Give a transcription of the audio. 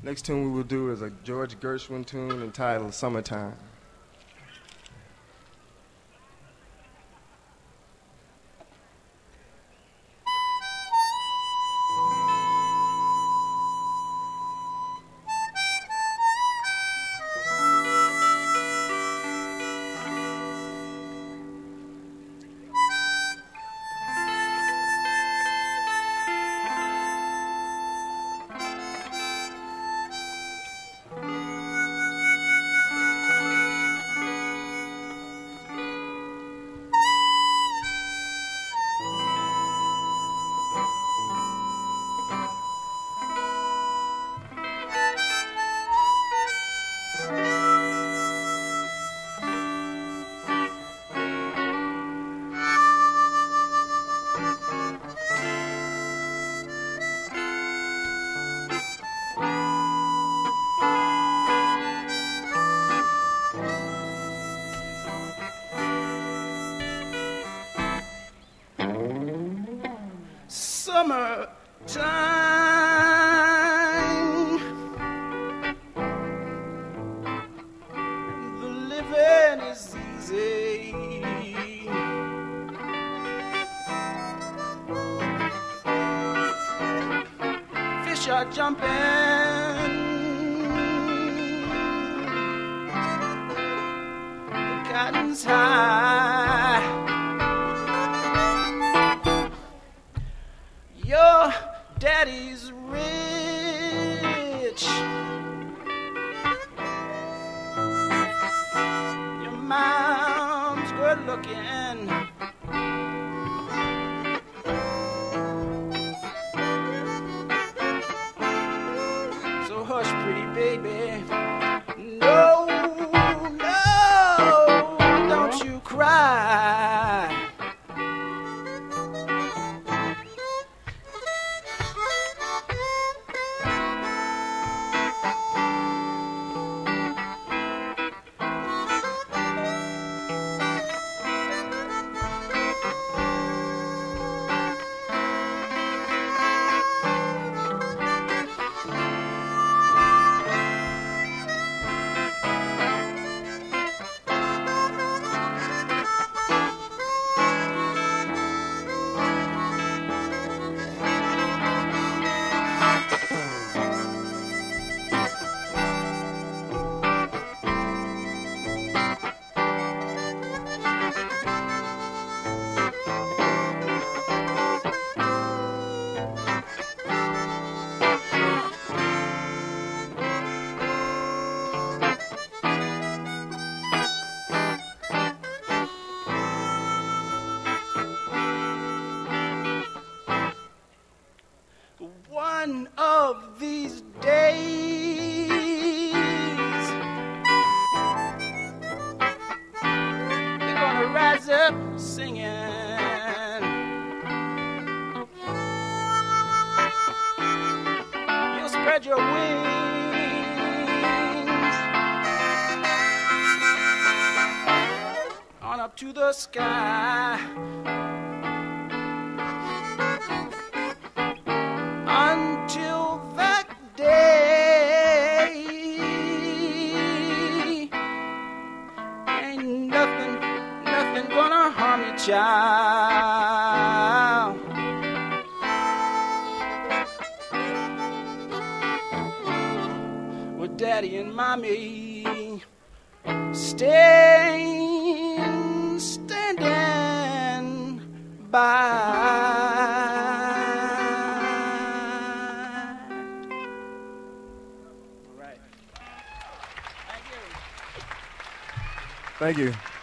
Next tune we will do is a George Gershwin tune entitled Summertime. Summertime, the living is easy. Fish are jumping, the cotton's high. Your daddy's rich, your mom's good looking. So hush, pretty baby, no, no, don't you cry. One of these days, you're gonna rise up singing. You'll spread your wings on up to the sky. Until that day, ain't nothing gonna harm you, child. With daddy and mommy standing by. Thank you.